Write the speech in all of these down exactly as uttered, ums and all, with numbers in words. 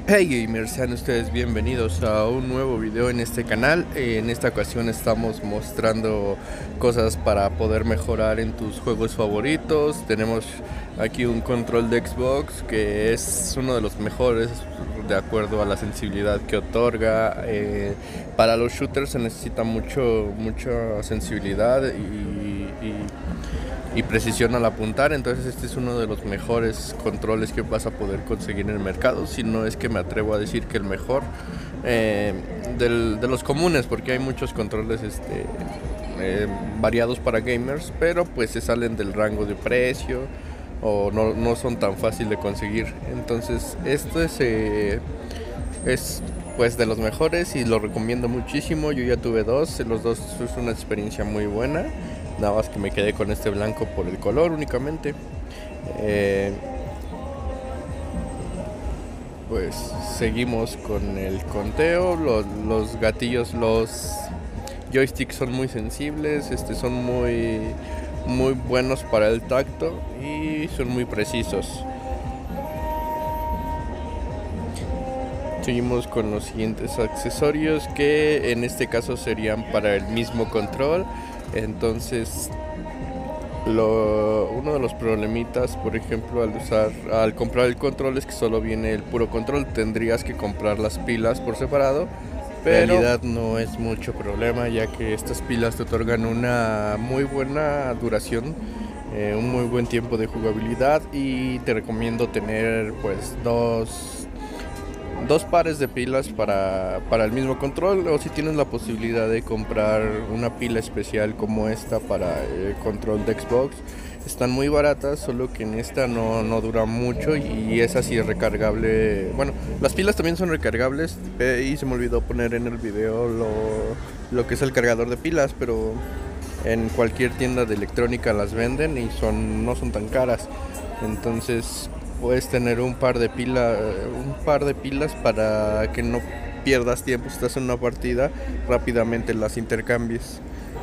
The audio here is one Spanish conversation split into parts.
Hey gamers, sean ustedes bienvenidos a un nuevo video en este canal. En esta ocasión estamos mostrando cosas para poder mejorar en tus juegos favoritos. Tenemos aquí un control de Xbox que es uno de los mejores de acuerdo a la sensibilidad que otorga. Eh, para los shooters se necesita mucho, mucha sensibilidad y, y y precisión al apuntar, entonces este es uno de los mejores controles que vas a poder conseguir en el mercado, si no es que me atrevo a decir que el mejor eh, del, de los comunes, porque hay muchos controles este, eh, variados para gamers, pero pues se salen del rango de precio o no, no son tan fácil de conseguir. Entonces esto es, eh, es pues de los mejores y lo recomiendo muchísimo. Yo ya tuve dos, los dos es una experiencia muy buena. Nada más que me quedé con este blanco por el color únicamente. Eh, pues seguimos con el conteo. Los, los gatillos, los joysticks son muy sensibles, este, son muy, muy buenos para el tacto y son muy precisos. Seguimos con los siguientes accesorios, que en este caso serían para el mismo control. Entonces lo, uno de los problemitas, por ejemplo, al usar al comprar el control es que solo viene el puro control. Tendrías que comprar las pilas por separado, pero en realidad no es mucho problema, ya que estas pilas te otorgan una muy buena duración, eh, un muy buen tiempo de jugabilidad, y te recomiendo tener pues dos dos pares de pilas para, para el mismo control, o si tienes la posibilidad de comprar una pila especial como esta para el control de Xbox, están muy baratas, solo que en esta no, no dura mucho y es así recargable. Bueno, las pilas también son recargables, eh, y se me olvidó poner en el video lo, lo que es el cargador de pilas, pero en cualquier tienda de electrónica las venden y son, no son tan caras. Entonces puedes tener un par de pilas, un par de pilas para que no pierdas tiempo si estás en una partida, rápidamente las intercambies.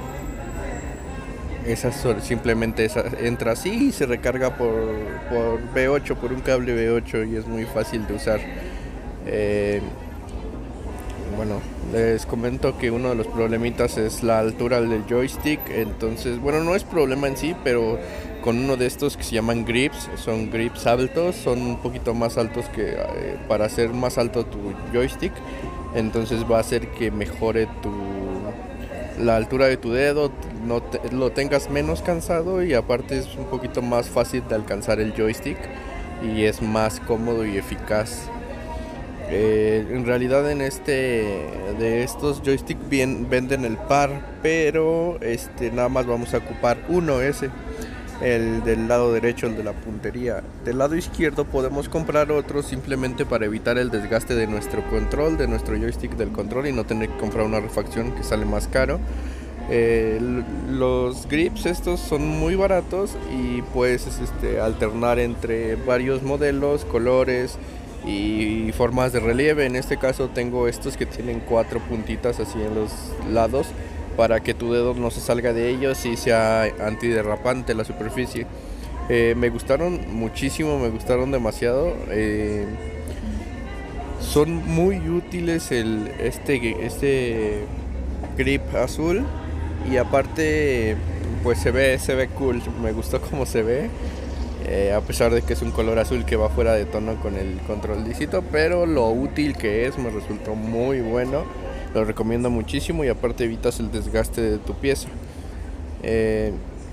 Esas simplemente esa, entra así y se recarga por, por V ocho, por un cable V ocho, y es muy fácil de usar. Eh, bueno, les comento que uno de los problemitas es la altura del joystick. Entonces, bueno, no es problema en sí, pero con uno de estos que se llaman grips, son grips altos, son un poquito más altos que eh, para hacer más alto tu joystick. Entonces va a hacer que mejore tu la altura de tu dedo, no te, lo tengas menos cansado, y aparte es un poquito más fácil de alcanzar el joystick y es más cómodo y eficaz. Eh, en realidad en este de estos joysticks bien venden el par, pero este nada más vamos a ocupar uno, ese, el del lado derecho, el de la puntería. Del lado izquierdo podemos comprar otro simplemente para evitar el desgaste de nuestro control, de nuestro joystick del control, y no tener que comprar una refacción que sale más caro. Eh, los grips estos son muy baratos y puedes este, alternar entre varios modelos, colores y formas de relieve. En este caso tengo estos que tienen cuatro puntitas así en los lados, para que tu dedo no se salga de ellos y sea antiderrapante la superficie. Eh, me gustaron muchísimo, me gustaron demasiado. Eh, son muy útiles el, este, este grip azul, y aparte pues se ve, se ve cool, me gustó cómo se ve. Eh, a pesar de que es un color azul que va fuera de tono con el control disito, pero lo útil que es me resultó muy bueno. Lo recomiendo muchísimo, y aparte evitas el desgaste de tu pieza. Eh,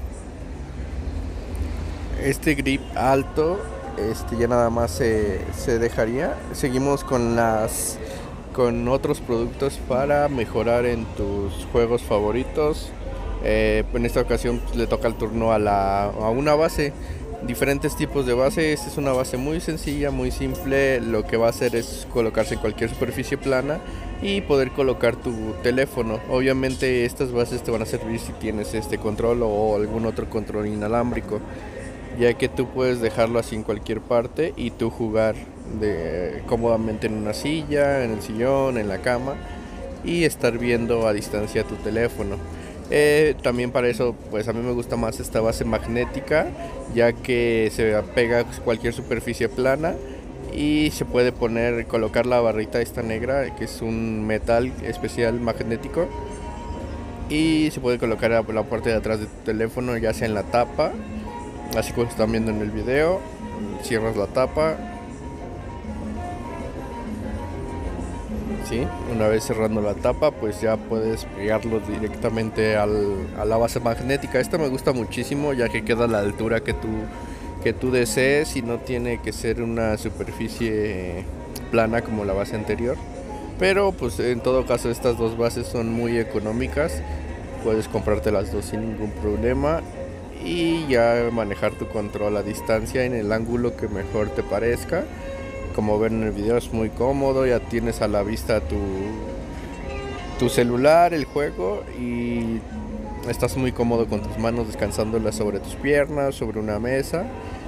este grip alto, este ya nada más se, se dejaría. Seguimos con las con otros productos para mejorar en tus juegos favoritos. Eh, en esta ocasión pues, le toca el turno a, la, a una base. Diferentes tipos de base. Esta es una base muy sencilla, muy simple. Lo que va a hacer es colocarse en cualquier superficie plana y poder colocar tu teléfono. Obviamente estas bases te van a servir si tienes este control o algún otro control inalámbrico, ya que tú puedes dejarlo así en cualquier parte y tú jugar de, cómodamente en una silla, en el sillón, en la cama, y estar viendo a distancia tu teléfono. Eh, también para eso, pues a mí me gusta más esta base magnética, ya que se pega a cualquier superficie plana y se puede poner, colocar la barrita esta negra, que es un metal especial magnético, y se puede colocar a la parte de atrás de tu teléfono, ya sea en la tapa, así como están viendo en el video. Cierras la tapa. Sí, una vez cerrando la tapa, pues ya puedes pegarlo directamente al, a la base magnética. Esta me gusta muchísimo, ya que queda a la altura que tú, que tú desees y no tiene que ser una superficie plana como la base anterior. Pero pues en todo caso estas dos bases son muy económicas, puedes comprarte las dos sin ningún problema y ya manejar tu control a distancia en el ángulo que mejor te parezca. Como ven en el video es muy cómodo, ya tienes a la vista tu, tu celular, el juego, y estás muy cómodo con tus manos descansándolas sobre tus piernas, sobre una mesa.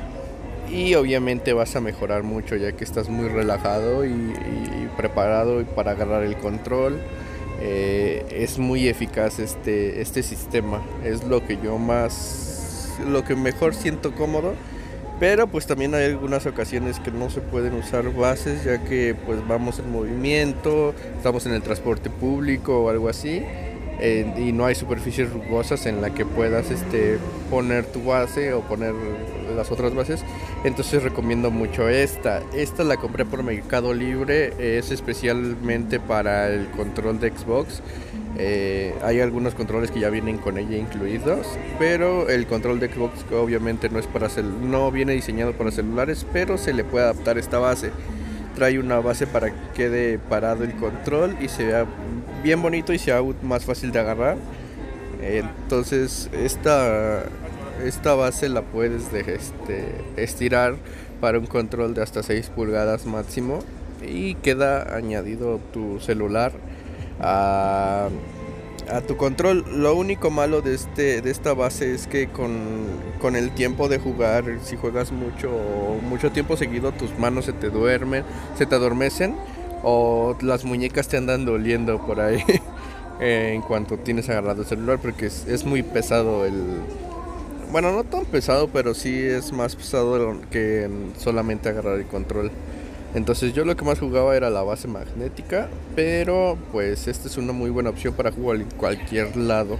Y obviamente vas a mejorar mucho ya que estás muy relajado y, y preparado para agarrar el control. Eh, es muy eficaz este, este sistema, es lo que yo más, lo que mejor siento cómodo. Pero pues también hay algunas ocasiones que no se pueden usar bases, ya que pues vamos en movimiento, estamos en el transporte público o algo así, eh, y no hay superficies rugosas en la que puedas este, poner tu base o poner las otras bases. Entonces recomiendo mucho esta. Esta la compré por Mercado Libre, es especialmente para el control de Xbox. Eh, hay algunos controles que ya vienen con ella incluidos, pero el control de Xbox obviamente no es para cel- no viene diseñado para celulares, pero se le puede adaptar esta base. Trae una base para que quede parado el control y se vea bien bonito y sea más fácil de agarrar. Eh, entonces esta esta base la puedes de, este, estirar para un control de hasta seis pulgadas máximo y queda añadido tu celular a, a tu control. Lo único malo de este de esta base es que con, con el tiempo de jugar, si juegas mucho mucho tiempo seguido, tus manos se te duermen, se te adormecen o las muñecas te andan doliendo por ahí eh, en cuanto tienes agarrado el celular, porque es, es muy pesado el, bueno, no tan pesado, pero sí es más pesado que solamente agarrar el control. Entonces yo lo que más jugaba era la base magnética, pero pues esta es una muy buena opción para jugar en cualquier lado.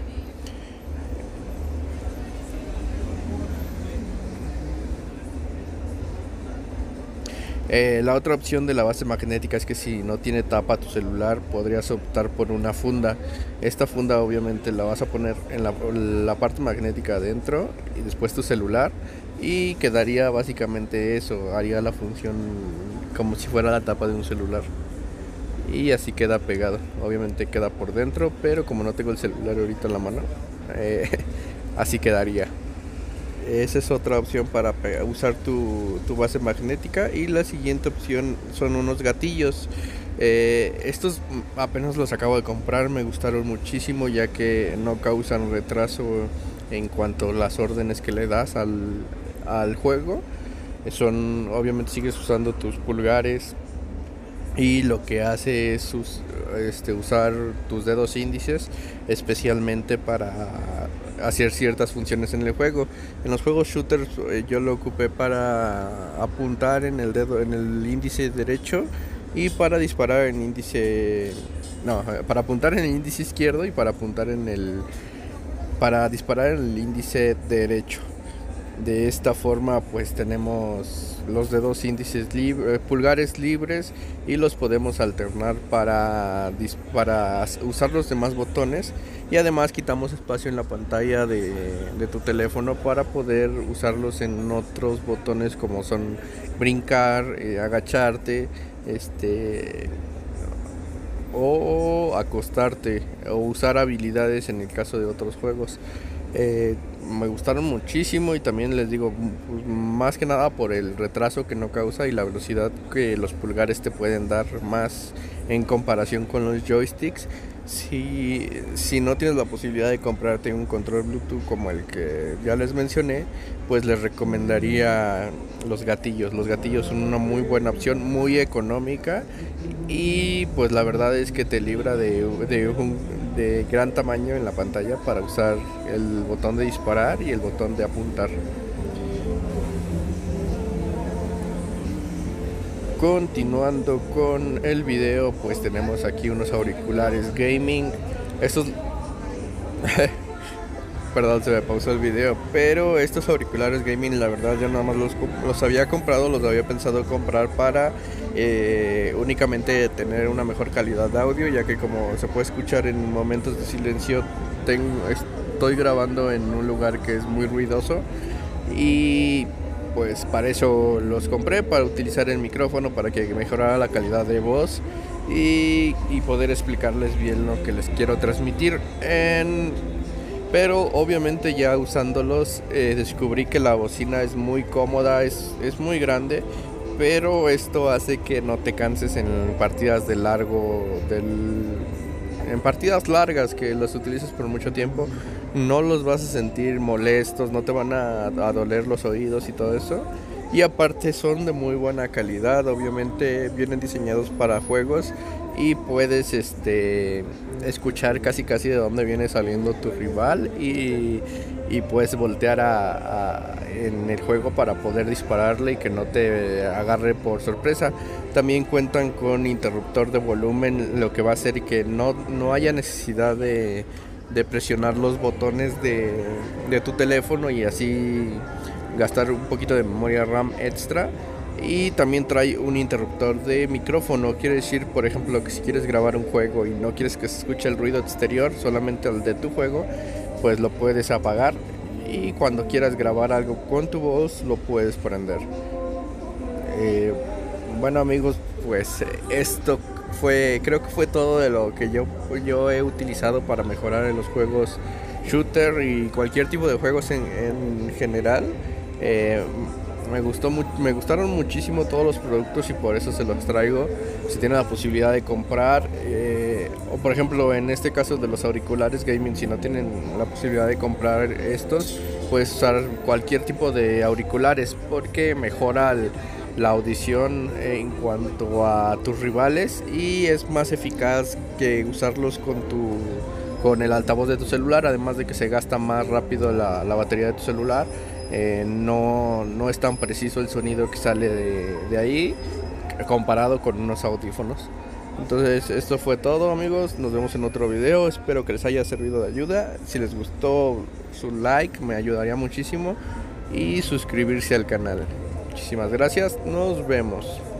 Eh, la otra opción de la base magnética es que si no tiene tapa tu celular, podrías optar por una funda. Esta funda obviamente la vas a poner en la, la parte magnética adentro y después tu celular, y quedaría básicamente eso, haría la función como si fuera la tapa de un celular. Y así queda pegado, obviamente queda por dentro, pero como no tengo el celular ahorita en la mano, eh, así quedaría. Esa es otra opción para usar tu, tu base magnética. Y la siguiente opción son unos gatillos. Eh, estos apenas los acabo de comprar, me gustaron muchísimo ya que no causan retraso en cuanto a las órdenes que le das al, al juego. Son, obviamente sigues usando tus pulgares y lo que hace es us, este, usar tus dedos índices especialmente para hacer ciertas funciones en el juego. En los juegos shooters eh, yo lo ocupé para apuntar en el dedo, en el índice derecho, y para disparar en índice, no, para apuntar en el índice izquierdo y para apuntar en el, para disparar en el índice derecho. De esta forma pues tenemos los dedos índices libre, pulgares libres, y los podemos alternar para, para usar los demás botones, y además quitamos espacio en la pantalla de, de tu teléfono para poder usarlos en otros botones como son brincar, eh, agacharte, este o acostarte, o usar habilidades en el caso de otros juegos. Eh, me gustaron muchísimo, y también les digo, pues, más que nada por el retraso que no causa y la velocidad que los pulgares te pueden dar más en comparación con los joysticks. Si, si no tienes la posibilidad de comprarte un control Bluetooth como el que ya les mencioné, pues les recomendaría los gatillos. Los gatillos son una muy buena opción, muy económica, y pues la verdad es que te libra de, de un de gran tamaño en la pantalla para usar el botón de disparar y el botón de apuntar. continuando con el video, pues tenemos aquí unos auriculares gaming. Estos perdón, se me pausó el video, pero estos auriculares gaming, la verdad, yo nada más los, los había comprado, los había pensado comprar para eh, únicamente tener una mejor calidad de audio, ya que como se puede escuchar en momentos de silencio, tengo, estoy grabando en un lugar que es muy ruidoso y pues para eso los compré, para utilizar el micrófono, para que mejorara la calidad de voz y, y poder explicarles bien lo que les quiero transmitir. En, pero obviamente ya usándolos eh, descubrí que la bocina es muy cómoda, es, es muy grande, pero esto hace que no te canses en partidas de largo, del, en partidas largas que los utilices por mucho tiempo. No los vas a sentir molestos, no te van a, a doler los oídos y todo eso. Y aparte son de muy buena calidad, obviamente vienen diseñados para juegos y puedes este, escuchar casi casi de dónde viene saliendo tu rival y, y puedes voltear a, a, en el juego para poder dispararle y que no te agarre por sorpresa. También cuentan con interruptor de volumen, lo que va a hacer que no, no haya necesidad de, de presionar los botones de, de tu teléfono y así gastar un poquito de memoria RAM extra. Y también trae un interruptor de micrófono, quiere decir, por ejemplo, que si quieres grabar un juego y no quieres que se escuche el ruido exterior, solamente el de tu juego, pues lo puedes apagar y cuando quieras grabar algo con tu voz lo puedes prender. Eh, bueno amigos, pues esto fue, creo que fue todo de lo que yo, yo he utilizado para mejorar en los juegos shooter y cualquier tipo de juegos en, en general. Eh, me gustó mu me gustaron muchísimo todos los productos y por eso se los traigo. Si tienen la posibilidad de comprar eh, o por ejemplo en este caso de los auriculares gaming, si no tienen la posibilidad de comprar estos, puedes usar cualquier tipo de auriculares porque mejora el, la audición en cuanto a tus rivales y es más eficaz que usarlos con tu con el altavoz de tu celular, además de que se gasta más rápido la, la batería de tu celular. Eh, no, no es tan preciso el sonido que sale de, de ahí comparado con unos audífonos. Entonces esto fue todo amigos, nos vemos en otro video, espero que les haya servido de ayuda. Si les gustó, su like me ayudaría muchísimo y suscribirse al canal. Muchísimas gracias, nos vemos.